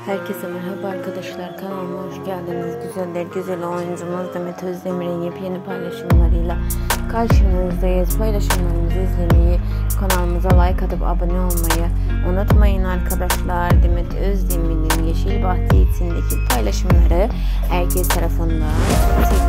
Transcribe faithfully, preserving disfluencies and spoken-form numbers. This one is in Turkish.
Herkese merhaba arkadaşlar, kanalıma hoş geldiniz. Güzeller güzel oyuncumuz Demet Özdemir'in yepyeni paylaşımlarıyla karşınızdayız. Paylaşımlarımızı izlemeyi, kanalımıza like atıp abone olmayı unutmayın arkadaşlar. Demet Özdemir'in Yeşil Bahtiyeti'ndeki paylaşımları herkes tarafından